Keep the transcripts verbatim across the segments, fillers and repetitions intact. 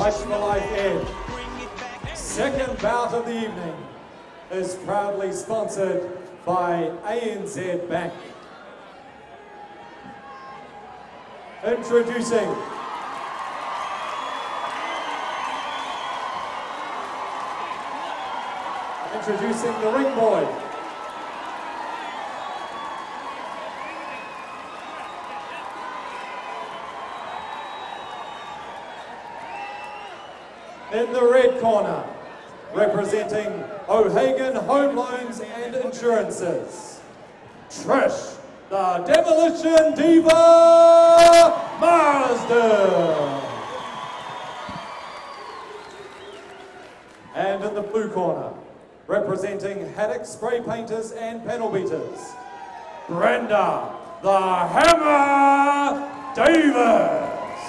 Fight for Life Ed. Second bout of the evening is proudly sponsored by A N Z Bank. Introducing Introducing the ring boy. In the red corner, representing O'Hagan Home Loans and Insurances, Trish, the Demolition Diva, Marsden. And in the blue corner, representing Haddock Spray Painters and Panel Beaters, Brenda The Hammer Davis.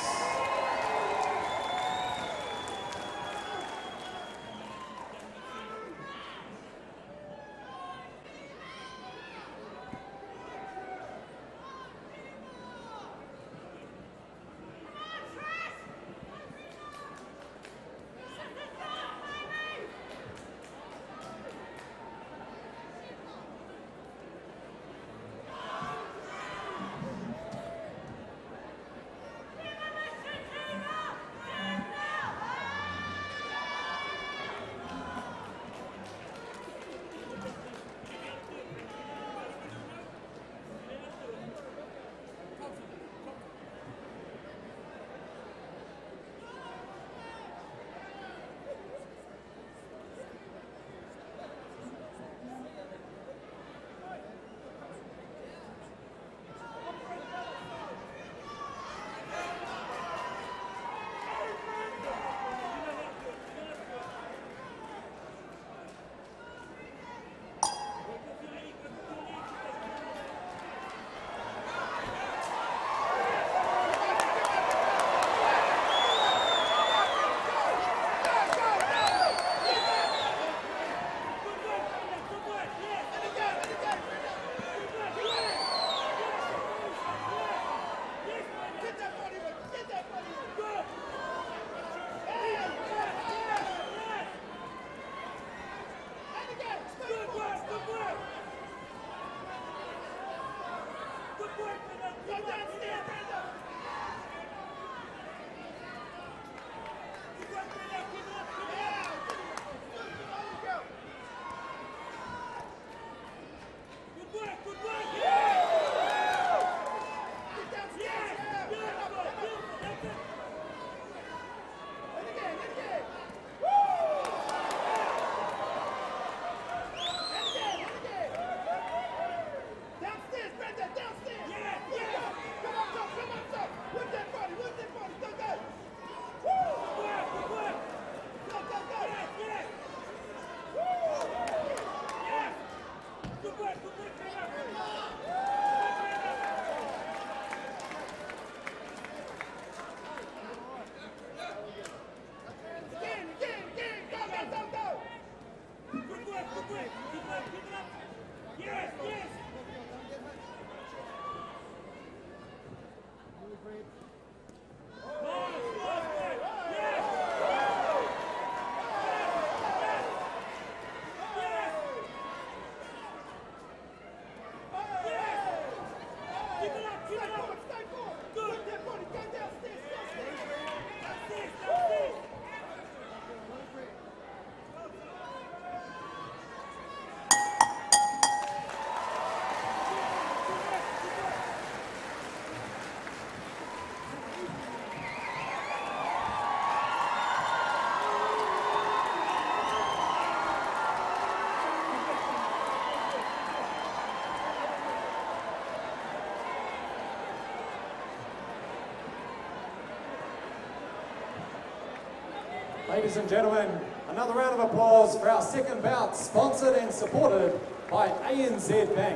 Ladies and gentlemen, another round of applause for our second bout, sponsored and supported by A N Z Bank.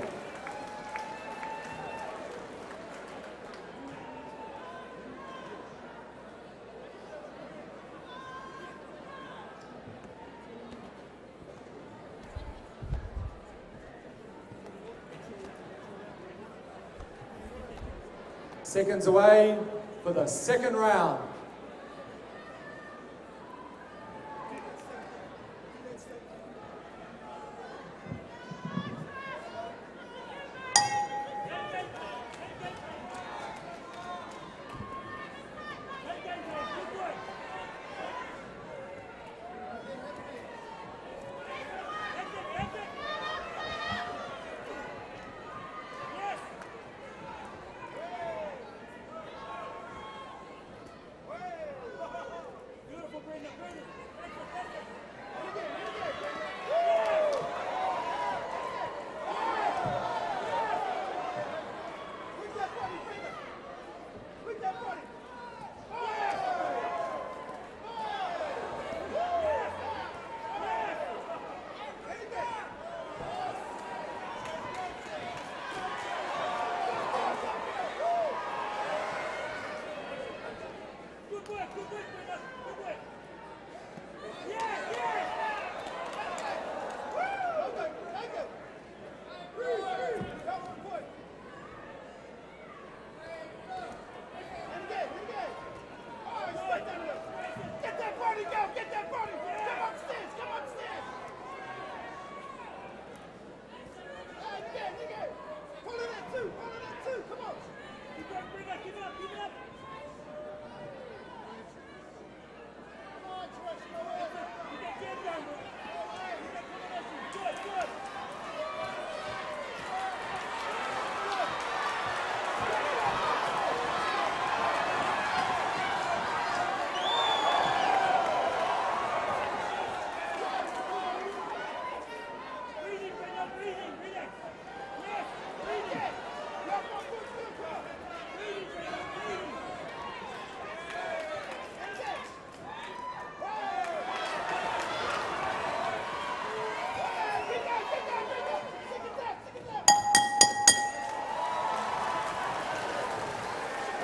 Seconds away for the second round.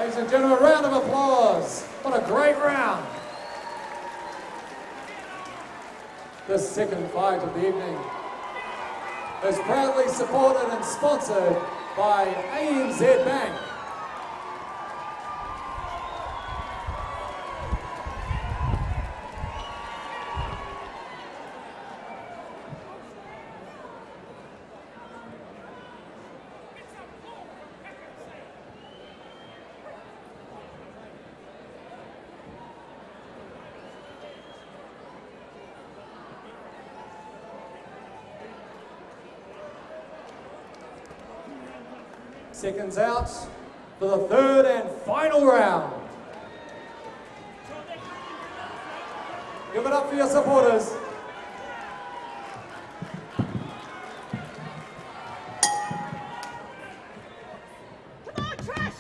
Ladies and gentlemen, a round of applause. What a great round. The second fight of the evening is proudly supported and sponsored by A N Z Bank. Seconds out for the third and final round. Give it up for your supporters. Come on, Trish!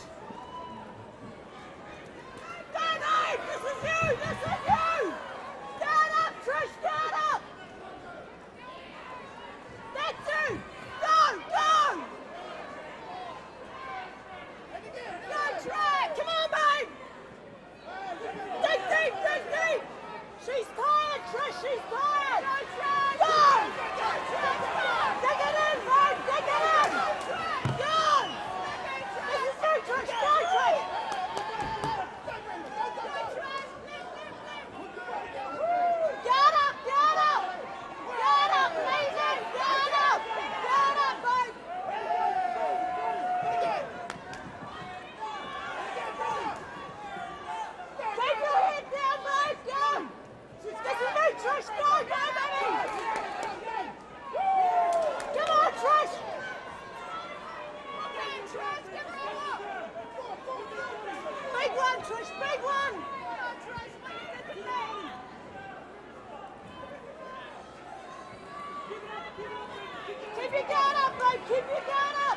Stand up! This is you! This is you! Stand up, Trish! Stand up! That's you! Go! Go! Go, Trish! Come on, babe! Dig deep! Dig deep! She's tired, Trish! She's tired! Go, Trish! Go! Go, Trish! Go! Dig it in, babe! Dig it in! Go! This is you, Trish! Go, Trish! Get up! Get up! Get up, Mason! Get up! Get up, babe! Keep your head down, babe! Go! This is you, Trish! Go! Go, baby! Come on, Trish! Big one, Trish! Big one! Keep your guard up, babe! Keep your guard up!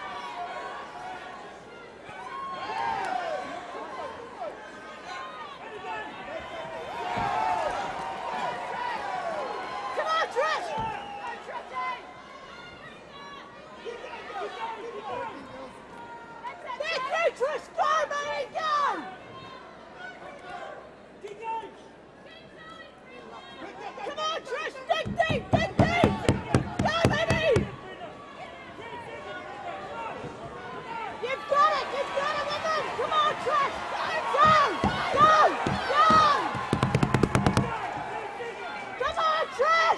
Come on, Trish! That's you, Trish! Go, baby! Go! Come on, Trish! Dig deep! Dig deep! Go, baby! You've got it! You've got it, woman! Come on, Trish! Go! Go! Go! Come on, Trish!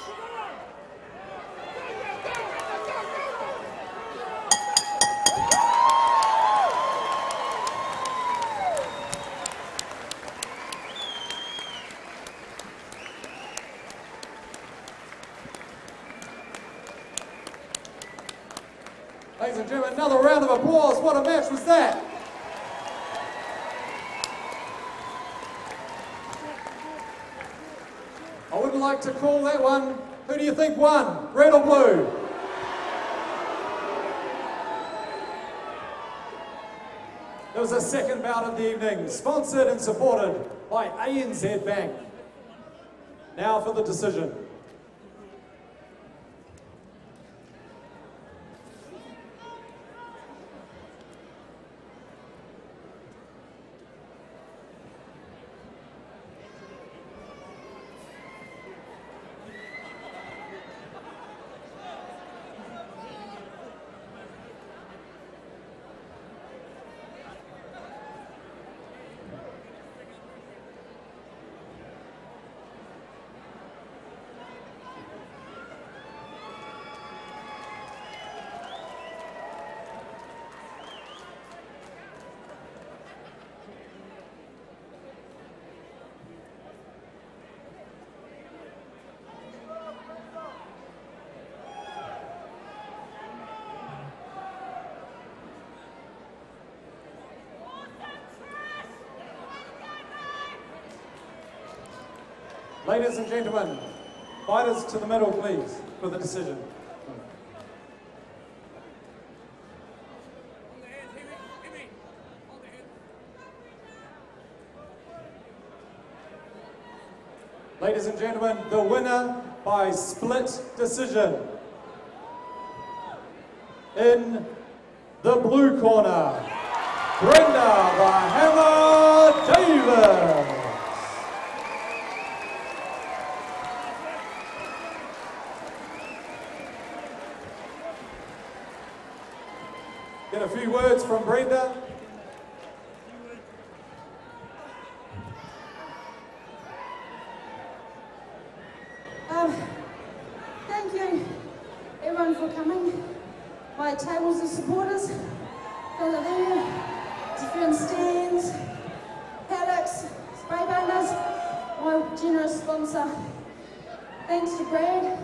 Ladies and gentlemen, another round of applause. What a match was that? I would like to call that one, who do you think won? Red or blue? There was a second bout of the evening, sponsored and supported by A N Z Bank. Now for the decision. Ladies and gentlemen, fighters to the middle, please, for the decision. Ladies and gentlemen, the winner by split decision in the blue corner, Brenda The Hammer Davis. Get a few words from Brenda. Um, thank you, everyone, for coming. My tables of supporters, Philadelphia, different stands, paddocks, spray banners, my generous sponsor. Thanks to Brad,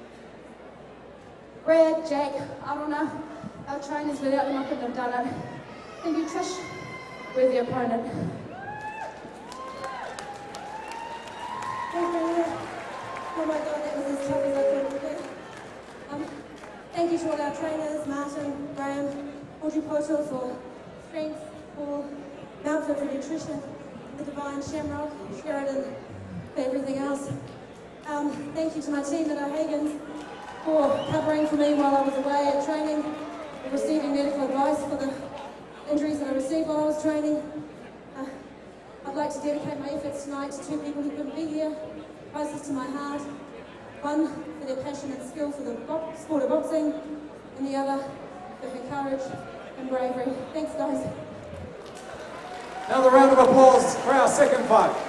Brad, Jack, I don't know, our trainers, without them I couldn't have done it. Thank you, Trish, we're the opponent. Oh my God, that was as tough as I could do. Um, thank you to all our trainers, Marsden, Graham, Audrey Portal for strength, Paul, Mountford for nutrition, the Divine Shamrock, Sheridan for everything else. Um, thank you to my team at O'Hagan's for covering for me while I was away at training and receiving medical advice for the injuries that I received while I was training. Uh, I'd like to dedicate my efforts tonight to two people who couldn't be here, closest to my heart. One for their passion and skill for the sport of boxing, and the other for their courage and bravery. Thanks, guys. Another round of applause for our second fight.